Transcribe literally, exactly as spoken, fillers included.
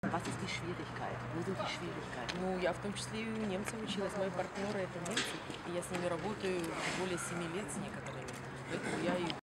Was ist die Schwierigkeit? Wo sind die Schwierigkeiten? Ну, я в том числе и у немцев училась. Мои партнеры — это немцы, и я с ними работаю более семи лет с некоторыми. Поэтому я и